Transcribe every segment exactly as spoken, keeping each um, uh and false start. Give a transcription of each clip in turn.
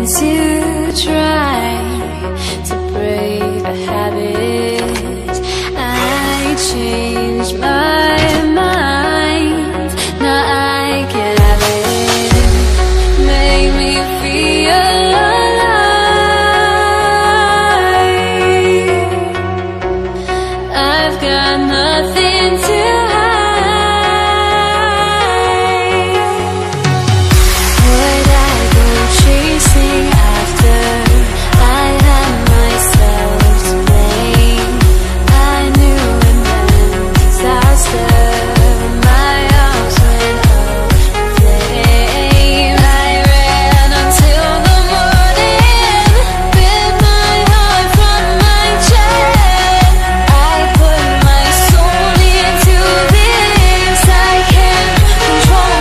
to try to break a habit. I changed my mind, now I can have it. Make me feel alive. I've got nothing to hide. Would I go chasing after I had myself to blame? I knew it meant disaster. My arms went up in flame. I ran until the morning, bit my heart from my chest. I put my soul into this. I can't control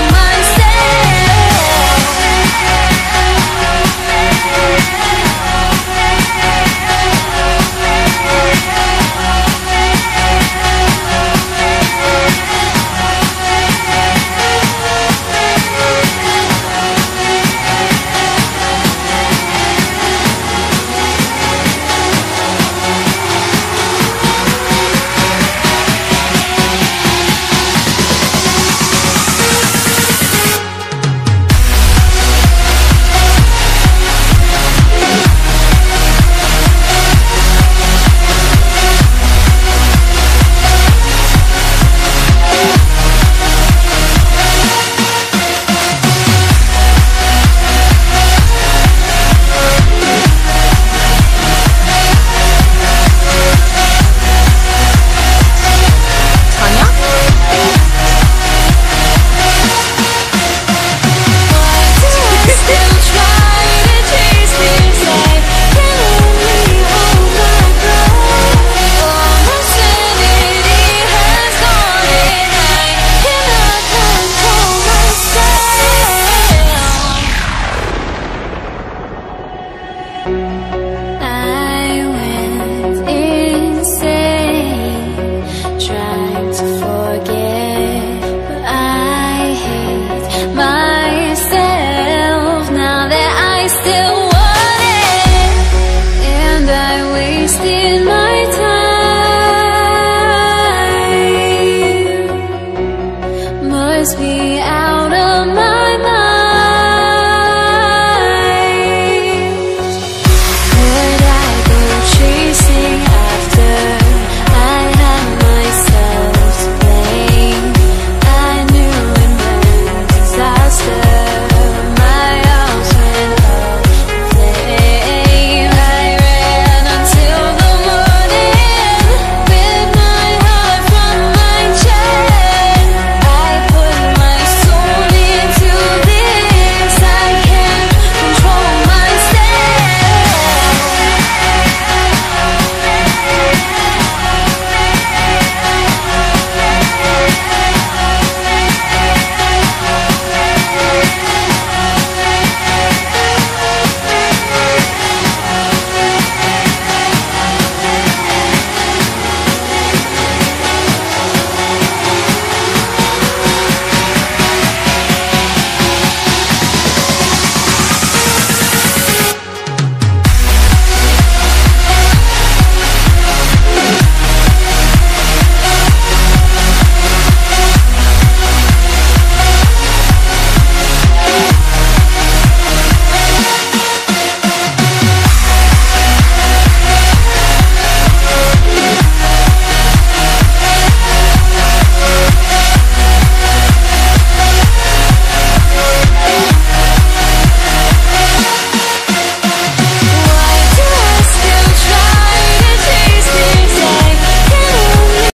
must be out of my mind.